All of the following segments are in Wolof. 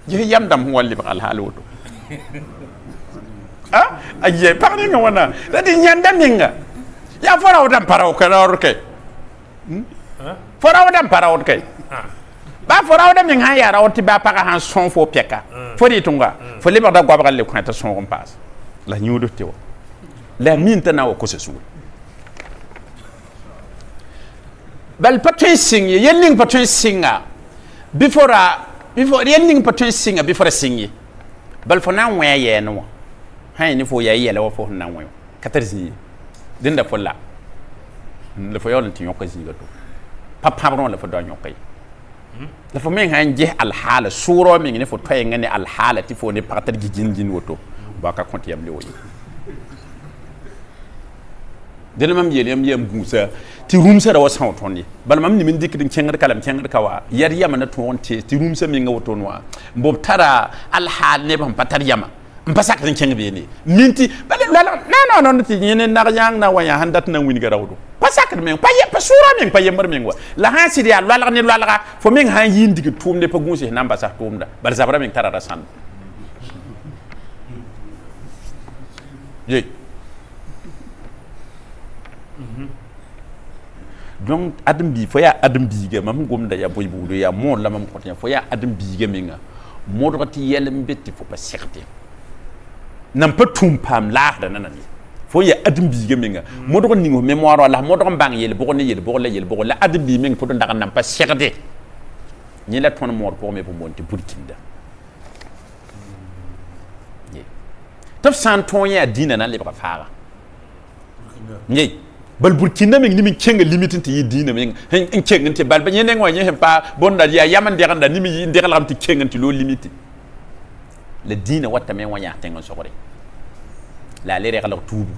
je yam dam wal libra al haluto ah aye parni nga wana da di nyanda minga ya fara dam paraw kana orke fara dam paraw kay ba fara dam min ha ya rawti ba para han son fo peka fo di tunga fo libra da gwabra le kwanta son on pass la nyudo tewo la minta na ko se suul bal patrin sing yelling patrin singa before yelling patrin singa before singi bal fo nan waya ye no hay ni fo ya yele wa fo nan waya katarzi dinda fo la le fo yolon ti nyokka zinga to papa bron le fo do nyokka le fo men han je al hala suro men ni fo toy ngani al hala ti fo ne patar gi jin woto ba ka konti yam le woyi dena mam yem gusa ti rumsa da wasan tonni bal mam ni min dikidin cengar kalam cengar kawa yar yama na ton ti rumsa min ngaw tonwa mbob tara al hal ne bam patar yama mpasak din cengar be ni minti bal la no ti nyene na yang na waya handat na wini garawdo pasak men pa ye pa sura men pa yemar men wa la han sidi ya lala ni lala fo men han yin digi tumde pa gusi namba sa tumda bal zabra men tara rasan ye donc adam bi fo ya adam bi ge mam gom da ya boy budu ya mo la mam ko fo ya adam bi ge minga mo do ti yel mbetti fo pa sekte nam pa tum pam la da nanani fo ya adam bi ge minga mo do ni mémoire wala mo do bang yel bo ne yel bo la adam bi minga fo do ndaga nam pa sekte ni la ton mor pour me pour monter burkinda ye tof santon ya dina na le ba fara ye bal burkina men ni min kenga limitin ti dina men en kenga ti bal banye ngwa nye pa bonda ya yaman de randa ni mi de galam ti kenga ti lo limiti le dina watta men wanya tenga sokore la le regala tubu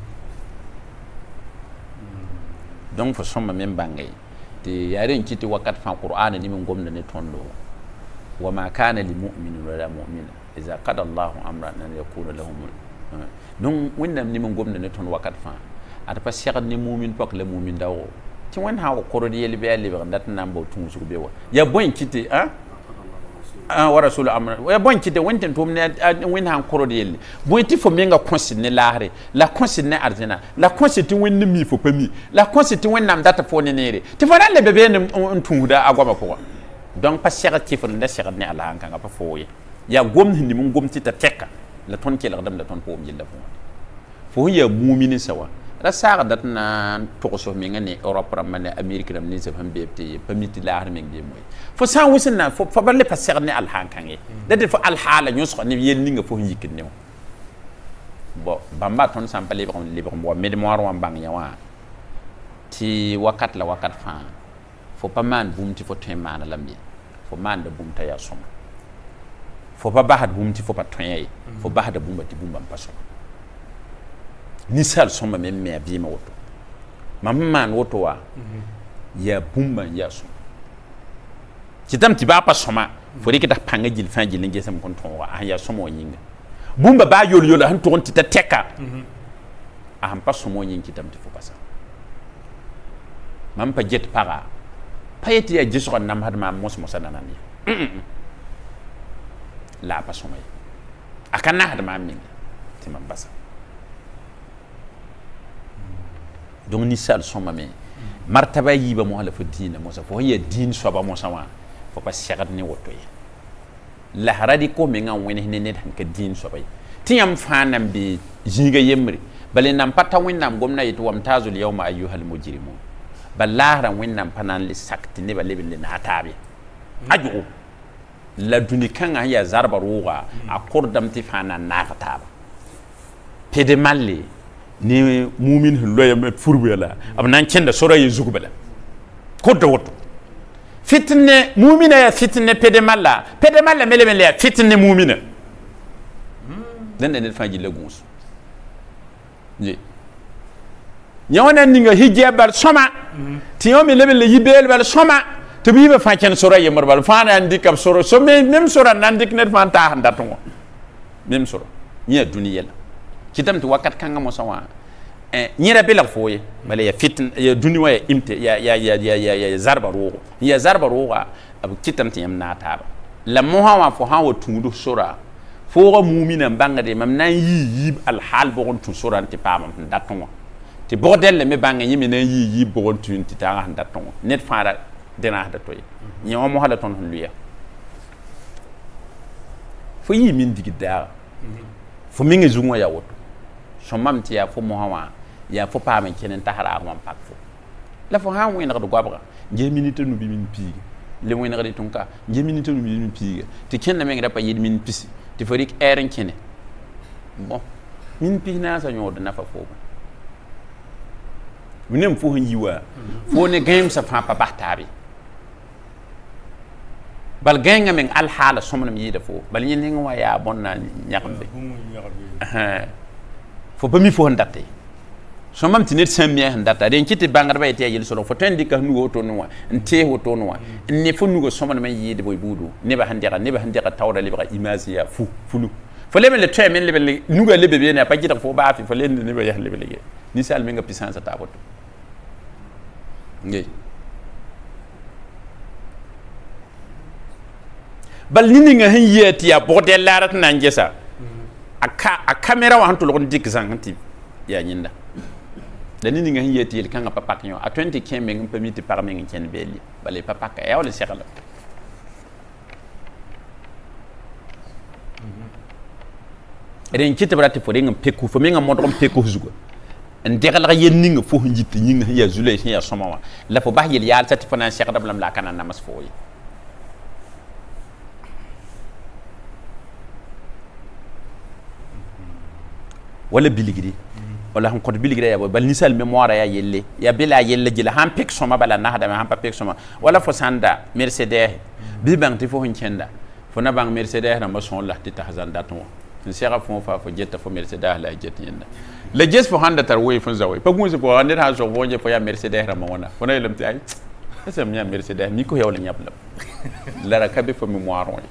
donc fo somma men bangay te yaren kiti wakat fa qur'an ni min gomna ne tondo wa ma kana lil mu'minin wala mu'mina idza qada allah amran an yakuna lahum donc windam ni min gomna ne ton wakat fa ada pa cheikh ni mumin pak le mumin dawo ti wen ha ko ro yeli be ali dat nambo tun su be wa ya boyn kiti wa rasul amra ya boyn kiti wonten tum ne wen ha ko ro yeli boyn ti fo menga consigne lahre la consigne arjana la consigne wen ni mi fo pami la consigne wen nam data fo ne nere ti fo dan le bebe ne tun da agwa ko donc pa cheikh ti fo ne cheikh ne ala kan ga pa fo ya gom ni mun gom ti ta tekka la ton ke la dam la ton po mi la fo ya muminin sawa la saga dat na tokoso mi ngane Europe ramane Amerique ram ni se fam bebti pamiti la har mi ngi moy fo sa wisin na fo balle pa serne al hankange de fo al hala nyos ko ni yen ni nga fo yikin ne bo bamba ton sampale ba libre mo mémoire wa bang ya wa ti wakat la wakat fa fo pa man bumti fo temana lambi fo man de bumta ya soma fo pa bahad bumti fo pa toyay fo bahada bumba ti bumba paso ni sal somma men me abi ma woto mamman woto wa ya bumba ya so kitam ti ba pa soma fo ri kita panga jil fa jil nge sam kon ton wa ya somo yinga bumba ba yol han to ti ta teka aham pa somo yin kitam ti fo pasa mam pa jet para payeti ya jisron nam had ma mos mosanana ni la pa soma akana had ma min ti mam basa donc ni sal soma me martaba yiba mo hala fo dina mo sa fo ya din so ba mo sama fo pa shagat ni woto ya la haradi ko me ngam woni ne han ka din so bay tiyam fanam bi jiga yemri bale nam patta winnam gomna yitu wam tazul yawma ayyuhal mujrimun balahran winnam panan li sakti ne bale bil na tabi aju la duni kan ya zarba ruwa akordam ti fanan na taba pede malli ni mumin loyam furbela amnan kenda sora yezugo bela ko do woto fitne mumina ya fitne pede malla mele ya fitne mumina den den faji lagus je nyona ninga hijabal soma ti yomi lebel yibel bal soma to biba fa ken sora yemar bal fa na ndikam soro so même sora nandik net fan ta handato même soro nya duniyela kitam to wakat kanga mo sawa nyira bela foye bale ya fitn ya duni wa imte ya zarba ruwa ab kitam ti yamna ta la moha fo ha wa tundu sura fo ga mu'mina bangade mam nan yi al hal bo on tu sura ti pam daton ti bordel me banga yimi nan yi bo on tu ti ta daton net fara dena da toy nyawa mo hala ton luya fo yi min digida fo mi ngi zunwa ya woto so mam ti ya fo mo hawa ya fo pam kenen ta hara am pak fo la fo ha wi na do gwabra nge minute nu bi min pi le mo na tunka nge minute nu bi min pi ti ken na me ngi pa yid min pisi ti farik eren kene bon min pi na sa nyodo na fa fo minem fo yiwa fo ne game sa fa pa bahtabi bal genga men al hala somnam yida fo bal yin hinga wa ya bonna nyakambe fo bami fo ndate so mam tinet sammi ndata den kiti bangar bay te yel solo fo tendi ka nugo to noa nte ho to noa ne fo nugo somnam yida boy budu ne ba handira tawra libra imasiya fulu fo lebe le tremen lebe nugo lebe be ne pa jita fo ba fi fo lende ne ba yah lebe lege ni sal menga puissance ta boto ngey bal nini nga hen yeti ya bordel larat nan jesa a camera wa hantu lokon dik zang hanti ya nyinda da nini nga hen yeti el kanga papa kanyo a 20 kembe ngam permit parmi ngi ken beli balé papa ka ya wala sekala eden kiti brati fo ngam peku fo mi ngam modrom peku zugo en degal yen ninga fo njiti nyinga ya zulay ya somawa la fo bah yel yal sati fana sekada blam la kana namas fo yi wala biligri wala han ko biligri ya bal nisal mémoire ya yelle ya bela yelle jila han pek soma bala na hada han pa pek soma wala fo sanda mercedes bi bang ti fo hinkenda fo na bang mercedes na mason la ti tahzan daton ni sera fo fa fo jetta fo mercedes la jet yenda le jes fo handa tar way fo zawi pa gunse fo handa ha so vonje fo ya mercedes ra mona fo na yelam ti ay esa mi mercedes mi ko hewla nyabla la rakabe fo mémoire on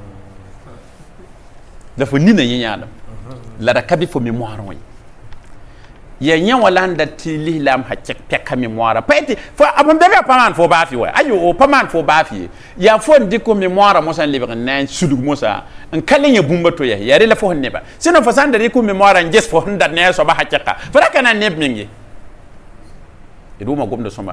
da fo nina yinyala la rakabi fo mémoire on ya nya wala nda ti lihlam ha cek peka mémoire paiti fo abon bebe paman fo bafi wa ayo o paman fo bafi ya fo ndiko mémoire mo san libre nan sudu mo sa en kalin ya bumba to ya yare la fo neba sino fo san da ko mémoire nges fo nda ne so ba ha ceka fo kana neb mingi edu ma gomdo soma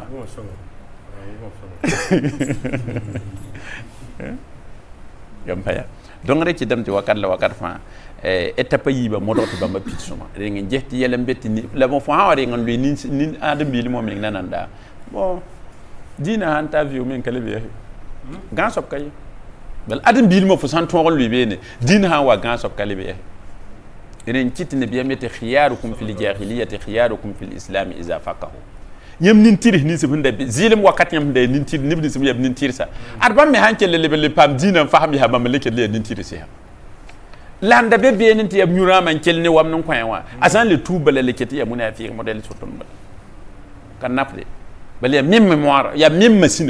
yam paya donc rek ci dem ci wakat la wakat fa étape yiba modoti bamba pitsuma rengi jetti yelam betti ni la bon fo hawari ngon lui nin adam bi mo min nananda bon dina interview min kala be gan sop kay bal adam bi mo fo san ton lui be ne dina ha wa gan sop kala be ren kitne bi yamete khiyarukum fil jahiliyyati khiyarukum fil islam iza faqahu yam nin tiri ni se bunda zilim wakat yam de nin tiri ni se yam nin tiri sa arba me hankele le pam dina fahmi ha mamaleke le nin tiri se landa be be nin tiyam nyura man kelni wam non kwanwa asan le tubale le keti ya munafiq model soton bal kan nafle bal ya mim mémoire ya mim machine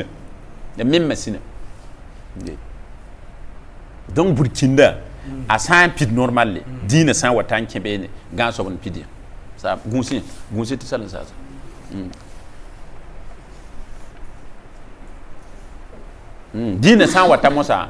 donc burkinda asan pid normal dina san watan kebe ne gan so bon pidi sa gunsi ti salan sa dina san wata mosa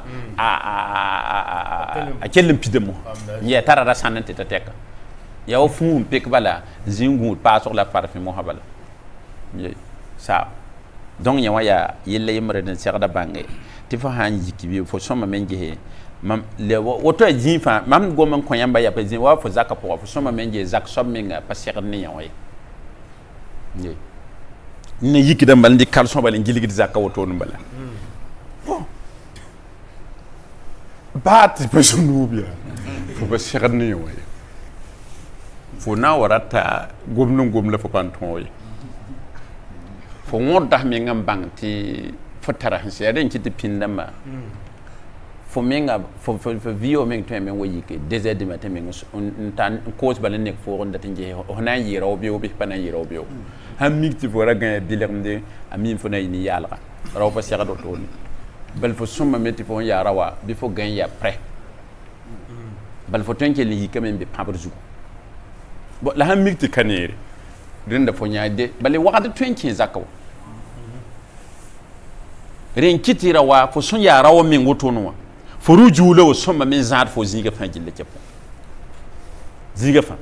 a kellin pidemo ya tarara sanante ta teka ya o fun pek bala zingu pa sur la parfum mo habala sa donc ya waya yelle yimre den serda bange ti fa han yiki bi fo soma menje mam le woto jinfa mam go man ko yamba ya pezin wa fo zakka fo soma menje zak som menga pa ser ni ya way ni yiki dam bal ndi kalson bal ngiligi zakka woto no bala bat personubia fo ba serni way fo na warata gomnum la fo panton fo ngoda me ngam bangti fo tara hansi aden kiti pindama fo menga fo vio men to men wayi ke 2h du matin men tan cause balen nek fo ronda tinje hona yira obi pana yira obi ham mikti fo ragan bilermde amin fo na ni yalra raw fa serado toni bal fo summa meti fo ya rawa bi fo gan ya prêt bal fo tanke li quand même be pabrzu bo la ham mikti kanere rinda fo nyaade bale wakati 20 zakaw ren kitira wa fo sun ya rawa min wotono furu julo somma min zar fo ziga fa jille cepo ziga fa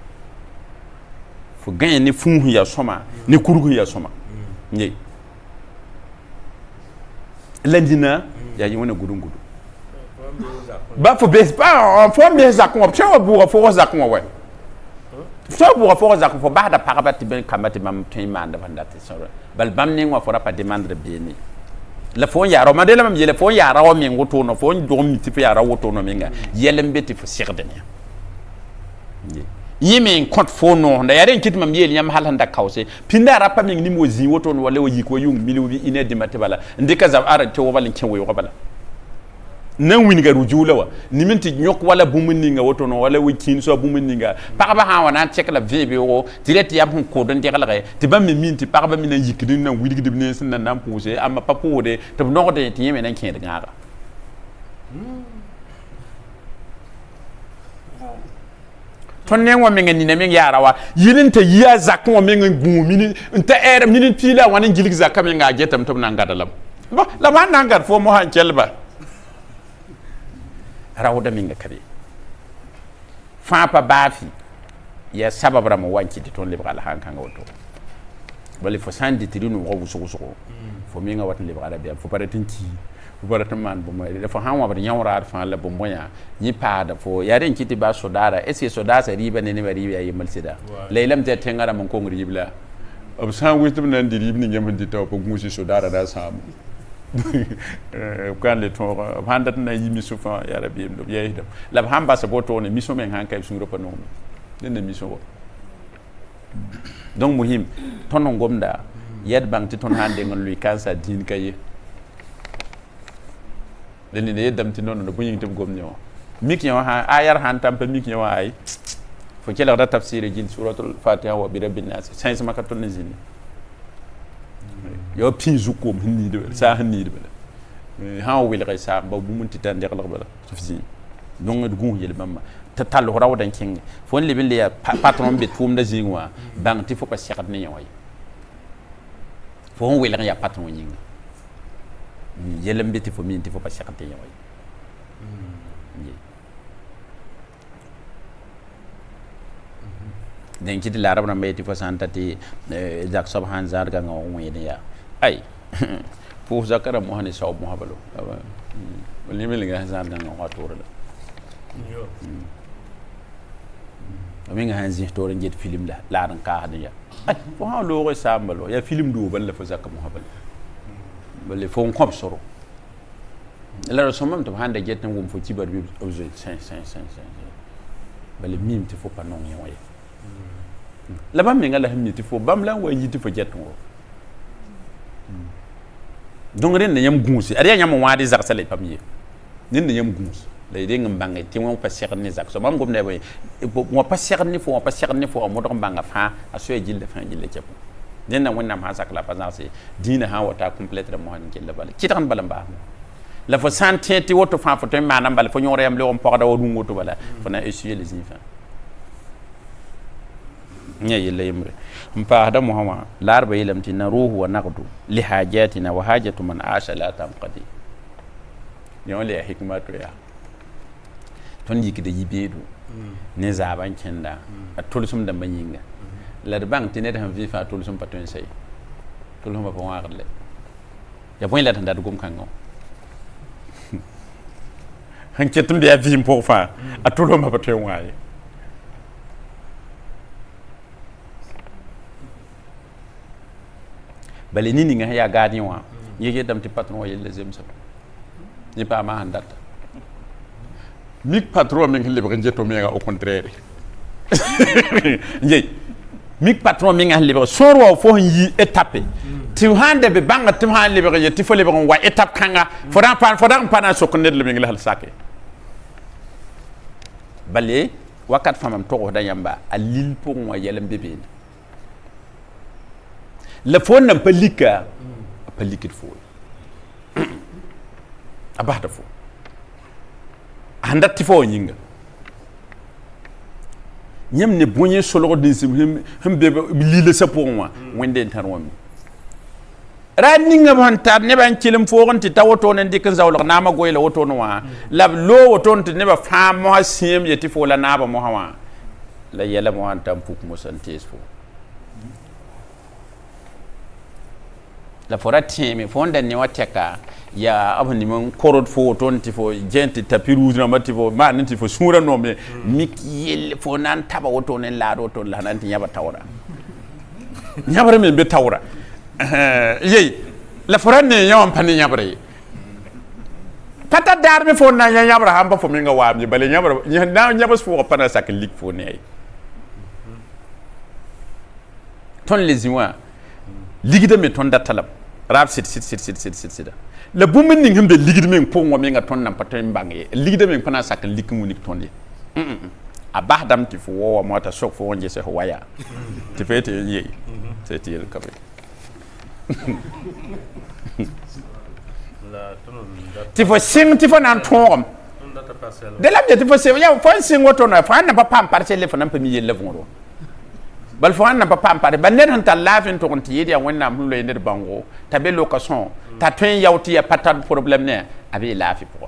fo gagne ni fu ya soma ni kurgu ya soma nyi landina ya yi wona gudun gudu ba fo bes ba fo me zakon option bu fo zakon wa so bu fo zakon fo ba da parabati ben kamati mam tin manda banda te so bal bam ni wa fo rapa demande be ni la fo ya ro madela mam yele fo ya rawo mi ngoto no fo do mi ti ya rawo to no minga yele mbeti fo sigde ni yimi kot fo no nda yaren kit mam yele nyam halanda kawse pinda rapa mi ni mo zi woto no wala yiko yung miliwi ine di matibala ndika za ara to wala nkewe ko bala nan winiga rujula wa ni minti nyok wala bumunninga woto no wala wikin so bumunninga parba ha wana check la vebe o direct yam hun ko don digal re ti bam mi minti parba mi nan yikidin nan widig de ne sin nan pose amma papo de to no de ti yeme nan ken de ngara ton ne wa menga ni na menga yara wa yilin ta yiya zakon wa menga gumi nta era minin pila wana gilig zakam menga getam to nan gadalam ba la man nan gad fo mo han kelba rawda minga kadi fa pa bafi ya sabab ram wanci ti ton libral hanka ngoto bali fo sandi tirinu wo wusu fo minga wat libral be fo paratinci fo paratement bo moy fo hanwa ba nyawra fa la bo moya ni pada fo ya den kiti ba sodara esi sodasa riba ne bari ya yimal sida laylam te tengara man ko ngri bla ab san wisdom nan di ribni ngam di taw ko musi sodara da sam kan le to handat na yimi sufa ya rabbi ndo yeydam lab hamba sa boto ne miso men hanka sun ropa no den miso donc muhim tonon gomda yed bang ti ton hande ngon lui kansa din kay den ne yedam ti non no bunyi tem gomni o mik yo ha ayar han tam pe mik yo ay fo kela da tafsir jin suratul fatiha wa bi rabbin nas sai sama ka ton zini yo pinzu ko hinni de sa hinni de ha wil ga sa ba bu mun titan de la bala sufisi donc de gun yel mamma ta tal raw dan king fon le bin le patron bit fum da jingwa bang ti fo pa sekat ni yoy fo wil ga ya patron ying yelam bit fo min ti fo pa sekat ni yoy den kiti larab na mbeti fo santati jak subhan zar ga ngaw ngene ya ay pour zakara mo hani saw mo habalo wali mel nga zar ga ngaw tour la yo ami nga hanzi tour njet film la ran ka hadiya ay fo ha lo ko sambalo ya film do ban la fo zakka mo habalo balle fo ngom soro la somam to hande jet ngum fo cibar bi obje 5 balle mim ti fo panon yoy la bam menga la hamiti fo bam la wa yiti fo jet ngo donc ren ne yam gunsi ari nyam wadi zak sale pamye nin ne yam gunsi lay de ngam bangay ti won pa cheikh ni zak so mam gom ne boy mo pa cheikh ni fo mo do banga fa aso e jille fa jille cepo den na wonna ma zak la passance dina ha wata complète mo han jille bal ci tan balam ba la fo santé ti woto fa fo to manam bal fo ñore yam le on porda wodu ngoto bala fo na essuyer les enfants ñay la yimre mpa hada muhammad larba yilamti naruhu wa naqdu li hajatina wa hajatu man asha la tamqadi yon le hikmatu ya ton yikide yibedu ne zaban kenda atulsum da manyinga larbang tinet han vi fa tulsum patun sey tulhum ba warle ya boy la tanda dugum kango han ketum de vi mpo fa atulhum ba patun waye bale nini nga ya gadi wa yege dam ti patron yel zem sa ni pa ma handata mik patron mi ngi libre njeto mi nga au contraire njey mik patron mi nga libre soro fo yi étape ti hande be banga ti han libre je ti fo libre wa étape kanga fodan pa na sokne le mi ngi hal saké bale wakat famam to da yamba alil pour moi yelam bébé le fo na palika palikit fo abata fo andati fo nyinga nyam ne bonye solo de sim him be li le sa pour moi wende tarwam ra ninga ban tab ne ban kilim fogon ti tawoto nen dikin zawlo na ma goyla woto no wa lab lo woto ti ne ba fam mo sim yeti fo la na ba mo hawa la yela mo an tam puk mo santes fo la fora teme fonda ne wateka ya abani mon korot fo ton ti fo gente tapiru na mati fo man ti fo sura no me mikiyel fo nan taba woto nen la do ton la nan ti nyaba tawra nyabare me be tawra yey la fora ne yawam pani nyabare pata dar me fo na nyabara hamba fo mi nga wa mi bale nyabara na nyabas fo pana sak lik fo ne ton les iwa ligida me ton da talab rap sit la bumen ning himbe ligida me po ngom nga ton nam patin bangi ligida me pana sak lik mu nik ton di a bahdam ti fo wo mota sok fo wonje se waya ti fete yey c'est il kabe ti fo sing ti fo nan tom de la ti fo se ya fo sing woto na fa na pam parcelle fo nan pa mi yelle voro bal fo nan pa pam par ban nen ta lafin to kon ti yedi wonna am lo ender bango ta be location ta tun yawti ya patat problème ne abi lafi pour